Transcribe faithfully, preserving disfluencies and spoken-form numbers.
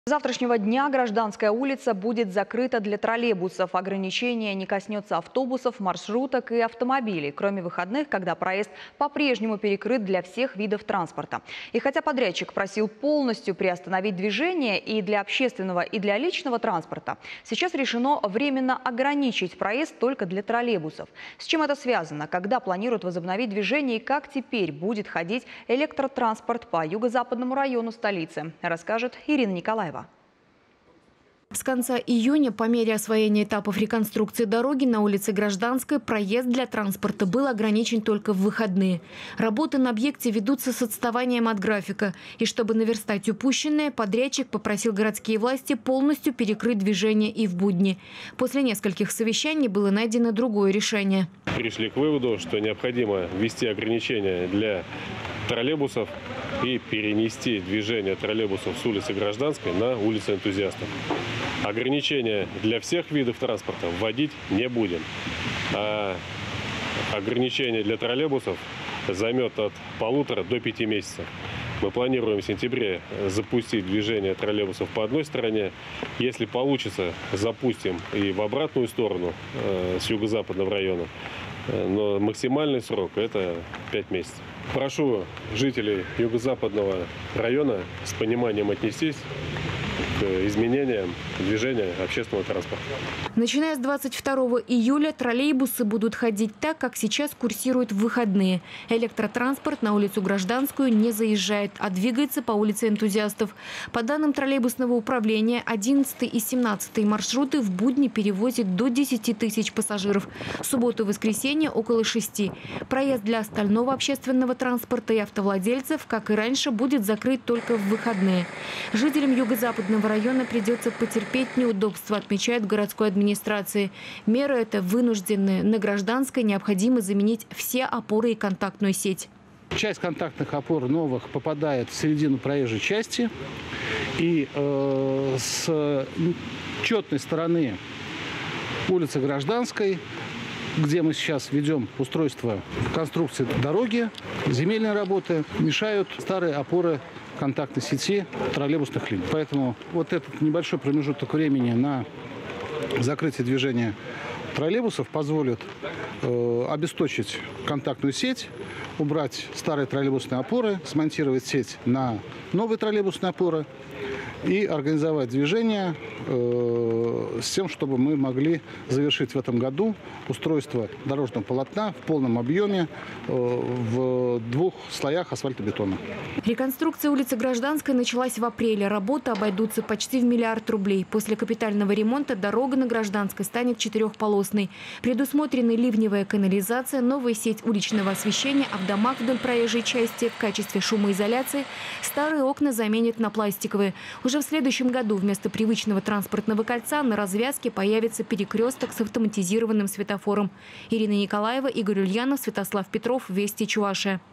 С завтрашнего дня Гражданская улица будет закрыта для троллейбусов. Ограничение не коснется автобусов, маршруток и автомобилей, кроме выходных, когда проезд по-прежнему перекрыт для всех видов транспорта. И хотя подрядчик просил полностью приостановить движение и для общественного, и для личного транспорта, сейчас решено временно ограничить проезд только для троллейбусов. С чем это связано? Когда планируют возобновить движение и как теперь будет ходить электротранспорт по юго-западному району столицы, расскажет Ирина Николаева. С конца июня, по мере освоения этапов реконструкции дороги, на улице Гражданской проезд для транспорта был ограничен только в выходные. Работы на объекте ведутся с отставанием от графика. И чтобы наверстать упущенное, подрядчик попросил городские власти полностью перекрыть движение и в будни. После нескольких совещаний было найдено другое решение. Пришли к выводу, что необходимо ввести ограничения для троллейбусов и перенести движение троллейбусов с улицы Гражданской на улицу Энтузиастов. Ограничения для всех видов транспорта вводить не будем. А ограничения для троллейбусов займет от полутора до пяти месяцев. Мы планируем в сентябре запустить движение троллейбусов по одной стороне. Если получится, запустим и в обратную сторону, э, с юго-западного района. Но максимальный срок – это пять месяцев. Прошу жителей юго-западного района с пониманием отнестись к изменениям движения общественного транспорта. Начиная с двадцать второго июля троллейбусы будут ходить так, как сейчас курсируют в выходные. Электротранспорт на улицу Гражданскую не заезжает, а двигается по улице Энтузиастов. По данным троллейбусного управления, одиннадцатый и семнадцатый маршруты в будни перевозят до десяти тысяч пассажиров. В субботу и воскресенье около шести. Проезд для остального общественного транспорта и автовладельцев, как и раньше, будет закрыт только в выходные. Жителям юго-западного района придется потерпеть неудобства, отмечают в городской администрации. Мера эта вынужденная. На Гражданской необходимо заменить все опоры и контактную сеть. Часть контактных опор новых попадает в середину проезжей части. И э, с четной стороны улицы Гражданской, где мы сейчас ведем устройство конструкции дороги, земельные работы, мешают старые опоры контактной сети троллейбусных линий. Поэтому вот этот небольшой промежуток времени на закрытие движения троллейбусов позволит э, обесточить контактную сеть, убрать старые троллейбусные опоры, смонтировать сеть на новые троллейбусные опоры и организовать движение э, с тем, чтобы мы могли завершить в этом году устройство дорожного полотна в полном объеме э, в двух слоях асфальтобетона. Реконструкция улицы Гражданской началась в апреле. Работы обойдутся почти в миллиард рублей. После капитального ремонта дорога на Гражданской станет четырехполосной. Предусмотрены ливневая канализация, новая сеть уличного освещения, а в домах вдоль проезжей части в качестве шумоизоляции старые окна заменят на пластиковые. Уже в следующем году вместо привычного транспортного кольца на развязке появится перекресток с автоматизированным светофором. Ирина Николаева, Игорь Ульянов, Святослав Петров, Вести Чувашия.